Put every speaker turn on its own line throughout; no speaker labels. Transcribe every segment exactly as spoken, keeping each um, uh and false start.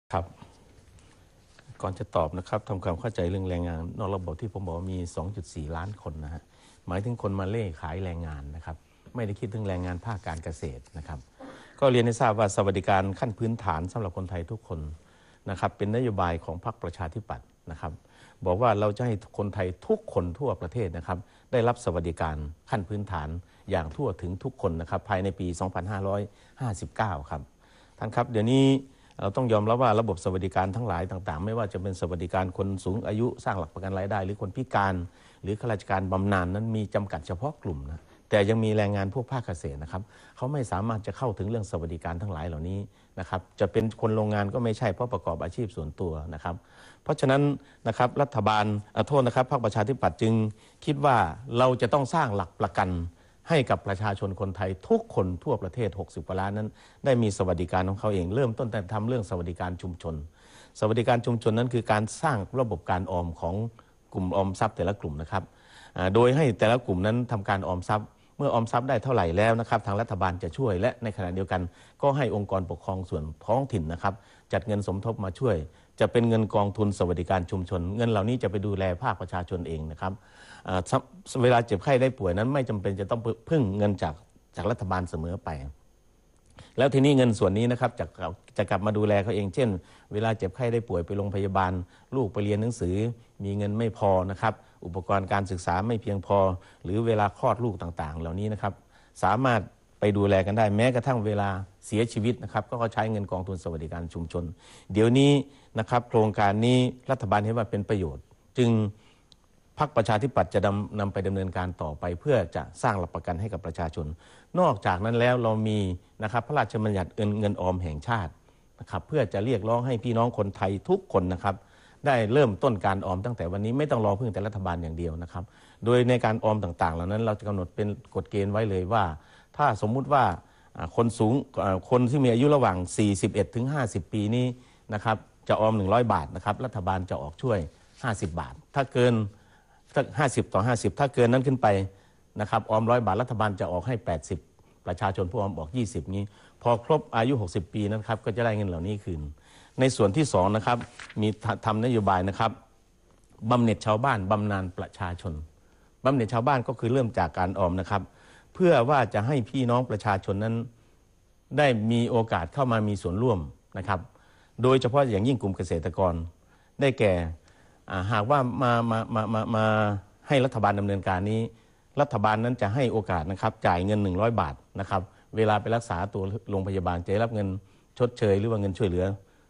ครับก่อนจะตอบนะครับทำความเข้าใจเรื่องแรงงานนอกระบบที่ผมบอกมี สองจุดสี่ ล้านคนนะฮะหมายถึงคนมาเล่ขายแรงงานนะครับไม่ได้คิดถึงแรงงานภาคการเกษตรนะครับก็เรียนให้ทราบว่าสวัสดิการขั้นพื้นฐานสำหรับคนไทยทุกคนนะครับเป็นนโยบายของพรรคประชาธิปัตย์นะครับบอกว่าเราจะให้คนไทยทุกคนทั่วประเทศนะครับได้รับสวัสดิการขั้นพื้นฐานอย่างทั่วถึงทุกคนนะครับภายในปี สองพันห้าร้อยห้าสิบเก้า ครับท่านครับเดี๋ยวนี้เราต้องยอมรับว่าระบบสวัสดิการทั้งหลายต่างๆไม่ว่าจะเป็นสวัสดิการคนสูงอายุสร้างหลักประกันรายได้หรือคนพิการหรือข้าราชการบำนาญ นั้นมีจำกัดเฉพาะกลุ่มนะแต่ยังมีแรงงานพวกภาคเกษตรนะครับเขาไม่สามารถจะเข้าถึงเรื่องสวัสดิการทั้งหลายเหล่านี้นะครับจะเป็นคนโรงงานก็ไม่ใช่เพราะประกอบอาชีพส่วนตัวนะครับเพราะฉะนั้นนะครับรัฐบาลโทษนะครับพรรคประชาธิปัตย์จึงคิดว่าเราจะต้องสร้างหลักประกันให้กับประชาชนคนไทยทุกคนทั่วประเทศหกสิบกว่าล้านนั้นได้มีสวัสดิการของเขาเองเริ่มต้นแต่ทำเรื่องสวัสดิการชุมชนสวัสดิการชุมชนนั้นคือการสร้างระบบการออมของกลุ่มออมทรัพย์แต่ละกลุ่มนะครับโดยให้แต่ละกลุ่มนั้นทำการออมทรัพย์เมื่อออมทรัพย์ได้เท่าไหร่แล้วนะครับทางรัฐบาลจะช่วยและในขณะเดียวกันก็ให้องค์กรปกครองส่วนท้องถิ่นนะครับจัดเงินสมทบมาช่วยจะเป็นเงินกองทุนสวัสดิการชุมชนเงินเหล่านี้จะไปดูแลภาคประชาชนเองนะครับเวลาเจ็บไข้ได้ป่วยนั้นไม่จำเป็นจะต้องพึ่งเงินจากจากรัฐบาลเสมอไปแล้วทีนี้เงินส่วนนี้นะครับจะจะกลับมาดูแลเขาเองเช่นเวลาเจ็บไข้ได้ป่วยไปโรงพยาบาลลูกไปเรียนหนังสือมีเงินไม่พอนะครับอุปกรณ์การศึกษาไม่เพียงพอหรือเวลาคลอดลูกต่างๆเหล่านี้นะครับสามารถไปดูแลกันได้แม้กระทั่งเวลาเสียชีวิตนะครับก็เขาใช้เงินกองทุนสวัสดิการชุมชนเดี๋ยวนี้นะครับโครงการนี้รัฐบาลเห็นว่าเป็นประโยชน์จึงพรรคประชาธิปัตย์จะนำนำไปดำเนินการต่อไปเพื่อจะสร้างหลักประกันให้กับประชาชนนอกจากนั้นแล้วเรามีนะครับพระราชบัญญัติเงินออมแห่งชาตินะครับเพื่อจะเรียกร้องให้พี่น้องคนไทยทุกคนนะครับได้เริ่มต้นการออมตั้งแต่วันนี้ไม่ต้องรอพึ่งแต่รัฐบาลอย่างเดียวนะครับโดยในการออมต่างๆเหล่านั้นเราจะกำหนดเป็นกฎเกณฑ์ไว้เลยว่าถ้าสมมุติว่าคนสูงคนที่มีอายุระหว่างสี่สิบเอ็ดถึงห้าสิบปีนี้นะครับจะออมหนึ่งร้อยบาทนะครับรัฐบาลจะออกช่วยห้าสิบบาทถ้าเกินห้าสิบต่อห้าสิบถ้าเกินนั้นขึ้นไปนะครับออมร้อยบาทรัฐบาลจะออกให้แปดสิบประชาชนผู้ออมออกยี่สิบนี้พอครบอายุหกสิบปีนะครับก็จะได้เงินเหล่านี้คืนในส่วนที่สองนะครับมีทำนโยบายนะครับบำเหน็จชาวบ้านบำนาญประชาชนบำเหน็จชาวบ้านก็คือเริ่มจากการออมนะครับเพื่อว่าจะให้พี่น้องประชาชนนั้นได้มีโอกาสเข้ามามีส่วนร่วมนะครับโดยเฉพาะอย่างยิ่งกลุ่มเกษตรกรได้แก่หากว่ามามามามามาให้รัฐบาลดำเนินการนี้รัฐบาลนั้นจะให้โอกาสนะครับจ่ายเงินหนึ่งร้อยบาทนะครับเวลาไปรักษาตัวโรงพยาบาลจะได้รับเงินชดเชยหรือว่าเงินช่วยเหลือ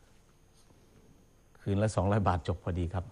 คืนละสองร้อยบาทจบพอดีครับ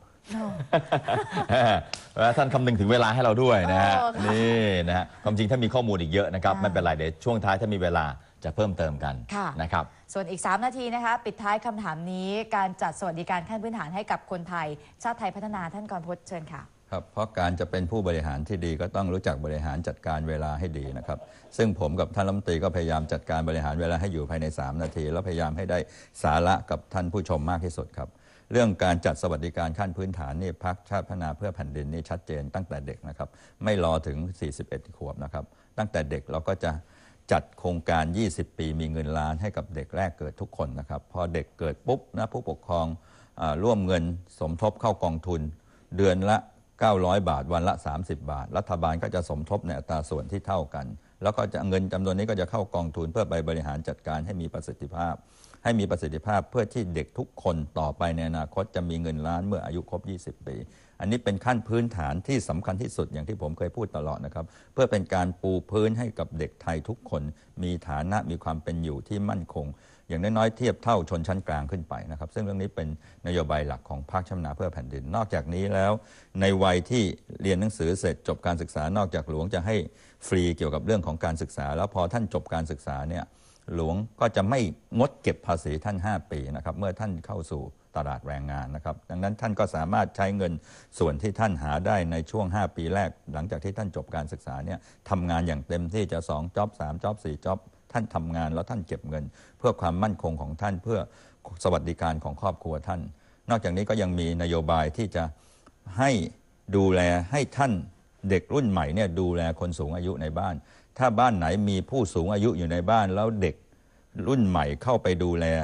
ท่านคำนึงถึงเวลาให้เราด้วยนะฮะนี่นะฮะความจริงถ้ามีข้อมูลอีกเยอะนะครับไม่เป็นไรเดี๋ยวช่วงท้ายถ้ามีเวลาจะเพิ่มเติมกันนะครับ
ส่วนอีกสามนาทีนะคะปิดท้ายคำถามนี้การจัดสวัสดิการขั้นพื้นฐานให้กับคนไทยชาติไทยพัฒนาท่านกรพจน์เชิญค่ะ
ครับเพราะการจะเป็นผู้บริหารที่ดีก็ต้องรู้จักบริหารจัดการเวลาให้ดีนะครับซึ่งผมกับท่านรัฐมนตรีก็พยายามจัดการบริหารเวลาให้อยู่ภายในสามนาทีแล้วพยายามให้ได้สาระกับท่านผู้ชมมากที่สุดครับเรื่องการจัดสวัสดิการขั้นพื้นฐานนี่พรรคชาติพัฒนาเพื่อแผ่นดินนี่ชัดเจนตั้งแต่เด็กนะครับไม่รอถึงสี่สิบเอ็ดขวบนะครับตั้งแต่เด็กเราก็จะจัดโครงการยี่สิบปีมีเงินล้านให้กับเด็กแรกเกิดทุกคนนะครับพอเด็กเกิดปุ๊บนะผู้ปกครองร่วมเงินสมทบเข้ากองทุนเดือนละเก้าร้อยบาทวันละสามสิบบาทรัฐบาลก็จะสมทบในอัตราส่วนที่เท่ากันแล้วก็จะเงินจำนวนนี้ก็จะเข้ากองทุนเพื่อไปบริหารจัดการให้มีประสิทธิภาพให้มีประสิทธิภาพเพื่อที่เด็กทุกคนต่อไปในอนาคตจะมีเงินล้านเมื่ออายุครบยี่สิบปีอันนี้เป็นขั้นพื้นฐานที่สำคัญที่สุดอย่างที่ผมเคยพูดตลอดนะครับเพื่อเป็นการปูพื้นให้กับเด็กไทยทุกคนมีฐานะมีความเป็นอยู่ที่มั่นคงอย่างน้อยๆเทียบเท่าชนชั้นกลางขึ้นไปนะครับซึ่งเรื่องนี้เป็นนโยบายหลักของพรรคชาติพัฒนาเพื่อแผ่นดินนอกจากนี้แล้วในวัยที่เรียนหนังสือเสร็จจบการศึกษานอกจากหลวงจะให้ฟรีเกี่ยวกับเรื่องของการศึกษาแล้วพอท่านจบการศึกษาเนี่ยหลวงก็จะไม่งดเก็บภาษีท่านห้าปีนะครับเมื่อท่านเข้าสู่ตลาดแรงงานนะครับดังนั้นท่านก็สามารถใช้เงินส่วนที่ท่านหาได้ในช่วงห้าปีแรกหลังจากที่ท่านจบการศึกษาเนี่ยทำงานอย่างเต็มที่จะสองจ็อบสามจ็อบสี่จ็อบท่านทำงานแล้วท่านเก็บเงินเพื่อความมั่นคงของท่านเพื่อสวัสดิการของครอบครัวท่านนอกจากนี้ก็ยังมีนโยบายที่จะให้ดูแลให้ท่านเด็กรุ่นใหม่เนี่ยดูแลคนสูงอายุในบ้านถ้าบ้านไหนมีผู้สูงอายุอยู่ในบ้านแล้วเด็กรุ่นใหม่เข้าไปดูแล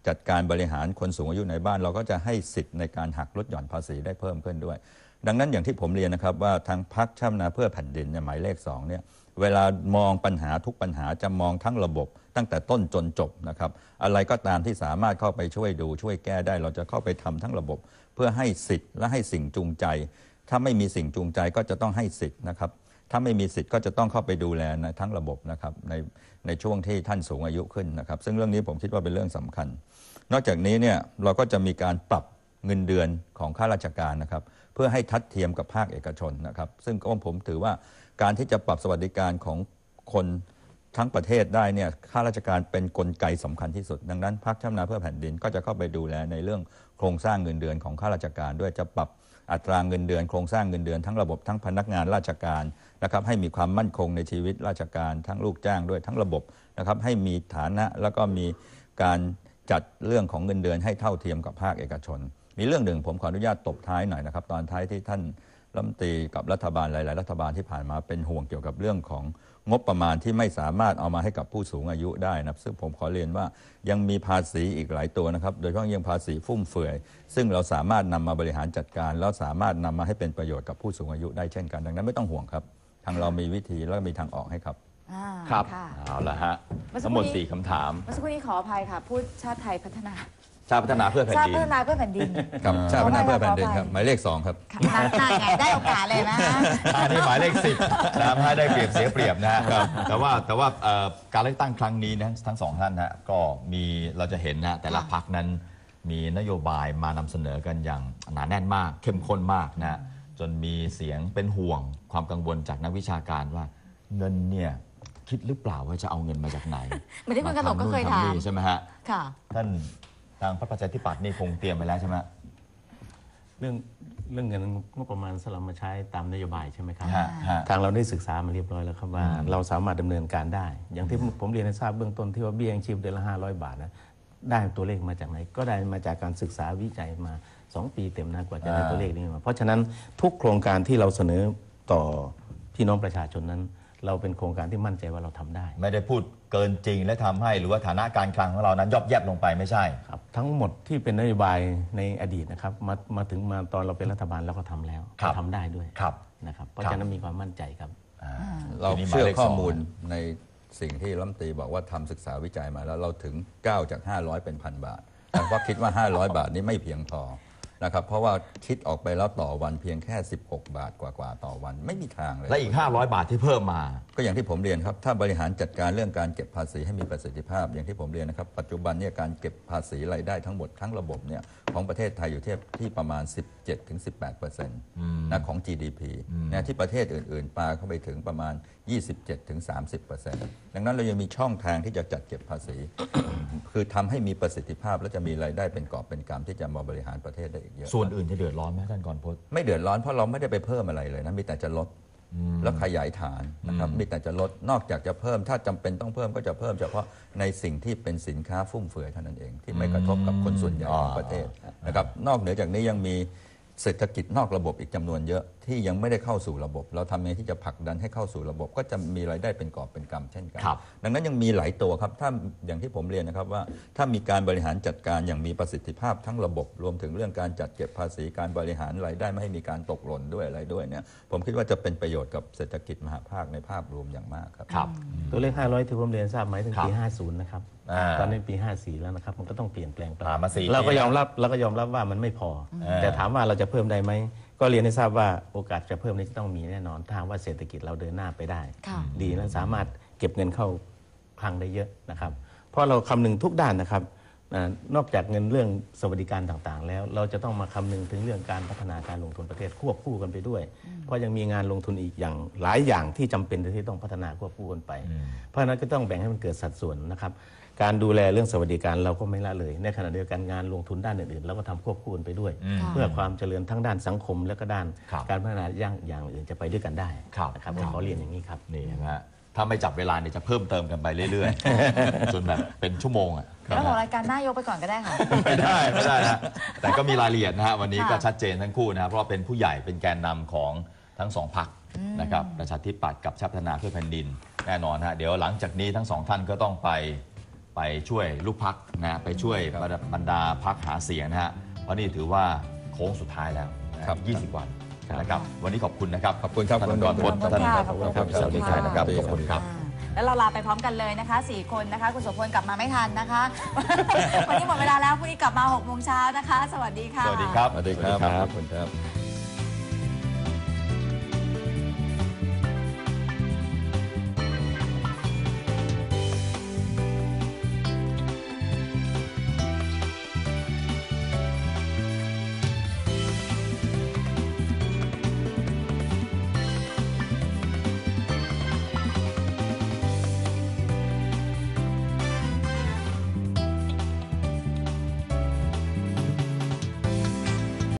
จัดการบริหารคนสูงอายุในบ้านเราก็จะให้สิทธิ์ในการหักลดหย่อนภาษีได้เพิ่มขึ้นด้วย ดังนั้นอย่างที่ผมเรียนนะครับว่าทางพรรคชาติพัฒนาเพื่อแผ่นดินเนี่ยหมายเลขสองเนี่ยเวลามองปัญหาทุกปัญหาจะมองทั้งระบบตั้งแต่ต้นจนจบนะครับอะไรก็ตามที่สามารถเข้าไปช่วยดูช่วยแก้ได้เราจะเข้าไปทำทั้งระบบ เพื่อให้สิทธิ์และให้สิ่งจูงใจ ถ้าไม่มีสิ่งจูงใจก็จะต้องให้สิทธิ์นะครับถ้าไม่มีสิทธิ์ก็จะต้องเข้าไปดูแลในทั้งระบบนะครับในในช่วงที่ท่านสูงอายุขึ้นนะครับซึ่งเรื่องนี้ผมคิดว่าเป็นเรื่องสำคัญ นอกจากนี้เนี่ยเราก็จะมีการปรับเงินเดือนของข้าราชการนะครับเพื่อให้ทัดเทียมกับภาคเอกชนนะครับซึ่งก็ผมถือว่าการที่จะปรับสวัสดิการของคนทั้งประเทศได้เนี่ยข้าราชการเป็นกลไกสำคัญที่สุดดังนั้นพรรคชาติพัฒนาเพื่อแผ่นดินก็จะเข้าไปดูแลในเรื่องโครงสร้างเงินเดือนของข้าราชการด้วยจะปรับอัตราเงินเดือนโครงสร้างเงินเดือนทั้งระบบทั้งพนักงานราชการนะครับให้มีความมั่นคงในชีวิตราชการทั้งลูกจ้างด้วยทั้งระบบนะครับให้มีฐานะแล้วก็มีการจัดเรื่องของเงินเดือนให้เท่าเทียมกับภาคเอกชนมีเรื่องหนึ่งผมขออนุญาตตบท้ายหน่อยนะครับตอนท้ายที่ท่านรัฐมนตรีกับรัฐบาลหลายๆรัฐบาลที่ผ่านมาเป็นห่วงเกี่ยวกับเรื่องของงบประมาณที่ไม่สามารถเอามาให้กับผู้สูงอายุได้นะซึ่งผมขอเรียนว่ายังมีภาษีอีกหลายตัวนะครับโดยเฉพาะยังภาษีฟุ่มเฟือยซึ่งเราสามารถนำมาบริหารจัดการแล้วสามารถนำมาให้เป็นประโยชน์กับผู้สูงอายุได้เช่นกันดังนั้นไม่ต้องห่วงครับทางเรามีวิธีและมีทางออกให้ครับ
อ่า
ครับ
ะ
เอาละฮะ
เมื่อสัก
ทั้
ค
ง
รู่
หมด
นี้
สี่คำถาม
เมื่อสักครู่นี้ขออภัยค่ะ พูดชาติไทยพัฒนา
ชาติพัฒนาเพื่อแผ่น
ชาติ
ดิน
พัฒนาเพื่อแผ่นดิน
ครับชาติพัฒนาเพื่อแผ่นดิน
ขออภัย
ครับหมายเลขสองครับ
ค่ะนั่นไงได้โอกาสเลยนะ
อันนี้หมายเลขสิบนะให้ได้เปรียบเสียเปรียบนะฮะแต่ว่าแต่ว่าเอ่อการเลือกตั้งครั้งนี้นะทั้งสองท่านนะก็มีเราจะเห็นนะแต่ละ
ค่ะ
พรรคนั้นมีนโยบายมานำเสนอกันอย่างหนาแน่นมากเข้มข้นมากนะจนมีเสียงเป็นห่วงความกังวลจากนักวิชาการว่าเงินเนี่ยคิดหรือเปล่าว่าจะเอาเงินมาจากไหน
เหมือนที่คุณกนกก็เคย
ทำ
ถาม
นี่ใช่ไหมฮะ
ค่ะ
ท่านทางพรรคประชาธิปัตย์นี่คงเตรียมไปแล้วใช่ไหม
เรื่องเรื่องเงินงบประมาณสลับมาใช้ตามนโยบายใช่ไหมครับ
ฮะฮะ
ทางเราได้ศึกษามาเรียบร้อยแล้วครับว่าเราสามารถดำเนินการได้ อย่างที่ผมเรียนให้ทราบเบื้องต้นที่ว่าเบี้ยยังชีพเดือนละห้าร้อยบาทนะได้ตัวเลขมาจากไหนก็ได้มาจากการศึกษาวิจัยมาสองปีเต็มนะกว่าจะได้ตัวเลขนี้มาเพราะฉะนั้นทุกโครงการที่เราเสนอต่อพี่น้องประชาชนนั้น เราเป็นโครงการที่มั่นใจว่าเราทำได้
ไม่ได้พูดเกินจริงและทำให้หรือว่าฐานะการคลังของเรานั้นย่อแยบลงไปไม่ใช่
ครับทั้งหมดที่เป็นนโยบายในอดีตนะครับมามาถึงมาตอนเราเป็นรัฐบาลเราก็ทำแล้ว
ครับ
ก็ทำได้ด้วย
ครับ
นะครับเพราะ
ครับ
ฉะนั้นมีความมั่นใจครับ
อ่า
เรา
ทีนี้หมย
เชื่อ
ลข
ข้อ
สง
มูลในสิ่งที่รัฐมนตรีบอกว่าทำศึกษาวิจัยมาแล้วเราถึงเก้าจากห้าร้อยเป็นพันบาทแต่ว่าคิดว่าห้าร้อยบาทนี้ไม่เพียงพอนะครับเพราะว่าคิดออกไปแล้วต่อวันเพียงแค่สิบหกบาทกว่าๆต่อวันไม่มีทางเลย
และอีกห้าร้อยบาทที่เพิ่มมา
ก็อย่างที่ผมเรียนครับถ้าบริหารจัดการเรื่องการเก็บภาษีให้มีประสิทธิภาพ อย่างที่ผมเรียนนะครับปัจจุบันเนี่ยการเก็บภาษีรายได้ทั้งหมดทั้งระบบเนี่ยของประเทศไทยอยู่ที่ที่ประมาณ สิบเจ็ดถึงสิบแปดเปอร์เซ็นต์นะของ จี ดี พี นะที่ประเทศอื่นๆปาเข้าไปถึงประมาณ ยี่สิบเจ็ดถึงสามสิบเปอร์เซ็นต์ ดังนั้นเรายังมีช่องทางที่จะจัดเก็บภาษี คือทำให้มีประสิทธิภาพและจะมีรายได้เป็นกอบเป็นกำที่จะมาบริหารประเทศได้อีกเยอะ
ส่วนอื่นจะเดือดร้อนไหมท่านกรพจน์
ไม่เดือดร้อนเพราะเราไม่ได้ไปเพิ่มอะไรเลยนะมีแต่จะลดแล้วขยายฐานนะครับมีแต่จะลดนอกจากจะเพิ่มถ้าจำเป็นต้องเพิ่มก็จะเพิ่มเฉพาะในสิ่งที่เป็นสินค้าฟุ่มเฟือยเท่านั้นเองที่ไม่กระทบกับคนส่วนใหญ่ของประเทศนะครับนอกเหนือจากนี้ยังมีเศรษฐกิจนอกระบบอีกจำนวนเยอะที่ยังไม่ได้เข้าสู่ระบบ เราทำยังไงที่จะผลักดันให้เข้าสู่ระบบ ก็จะมีรายได้เป็นกอบเป็นกำเช่นกัน
ครับ
ดังนั้นยังมีหลายตัวครับถ้าอย่างที่ผมเรียนนะครับว่าถ้ามีการบริหารจัดการอย่างมีประสิทธิภาพทั้งระบบ รวมถึงเรื่องการจัดเก็บภาษีการบริหารรายได้ไม่ให้มีการตกหล่นด้วยอะไรด้วยเนี่ยผมคิดว่าจะเป็นประโยชน์กับเศรษฐกิจมหาภาคในภาพรวมอย่างมากครับ
ครับ
ตัวเลขห้าร้อยที่ผมเรียนทราบหมายถึง
ครับ
ปีห้าสิบนะครับ
อ่า
ตอนนี้ปีห้าสี่แล้วนะครับมันก็ต้องเปลี่ยนแปลงไป
ผ่านมาสี่
เราก็
ปี
ยอมรับเราก็ยอมรับว่ามันไม่พอ
อ่า
แต่ถามว่าเราจะเพิ่มได้ไหมก็เรียนให้ทราบว่าโอกาสจะเพิ่มนี้จะต้องมีแน่นอนถ้าหากว่าเศรษฐกิจเราเดินหน้าไปได้
ค่ะ
ดีและสามารถเก็บเงินเข้าคลังได้เยอะนะครับ เพราะเราคำนึงทุกด้านนะครับอ่านอกจากเงินเรื่องสวัสดิการต่างๆ แล้วเราจะต้องมาคำนึงถึงเรื่องการพัฒนาการลงทุนประเทศควบคู่กันไปด้วย เพราะยังมีงานลงทุนอีกอย่างหลายอย่างที่จำเป็นที่ต้องพัฒนาควบคู่กันไป เพราะฉะนั้นก็ต้องแบ่งให้มันเกิดสัดส่วนนะครับการดูแลเรื่องสวัสดิการเราก็ไม่ละเลยในขณะเดียวกันงานลงทุนด้านอื่นๆเราก็ทำควบคู่กันไปด้วย เพื่อความเจริญทั้งด้านสังคมและก็ด้าน
ครับ
การพัฒนาอย่างอย่างอื่นจะไปด้วยกันได้
ครับ
นะครับ
ครับ
ขอเรียนอย่างนี้ครับ
นี่นะฮะถ้าไม่จับเวลาเนี่ยจะเพิ่มเติมกันไปเรื่อยๆ จนแบบเป็นชั่วโมงอ่ะ
แล้วของรายการหน้ายกไปก่อนก็ได้ค่ะ
ไม่ได้ไม่ได้นะแต่ก็มีรายละเอียดนะฮะวันนี้
ค่ะ
ก็ชัดเจนทั้งคู่นะครับเพราะว่าเป็นผู้ใหญ่เป็นแกนนำของทั้งสองพรรคนะครับประชาธิปัตย์กับชาติพัฒนาเพื่อแผ่นดินแน่นอนฮะเดี๋ยวหลังจากนี้ทั้งสองท่านก็ต้องไปไปช่วยลูกพักนะไปช่วยบรรดาพักหาเสียงนะฮะเพราะนี่ถือว่าโค้งสุดท้ายแล้วนะครับยี่สิบวันนะครับวันนี้ขอบคุณนะครับ
ขอบคุณครับ
ท่าน
คุณ
กรพจน์
ขอบคุณ
ท่าน
ค่ะ
ขอบคุณ
ขอบคุณ
สวัสดีครับ
ค่ะ
ขอบคุณครับ
แล้วเราลาไปพร้อมกันเลยนะคะสี่คนนะคะคุณโสพลกลับมาไม่ทันนะคะ วันนี้หมดเวลาแล้วพรุ่งนี้กลับมาหกโมงเช้านะคะ สวัสดีค่ะ
สวัสดีครับ
สวัสดีครับขอบคุณครับ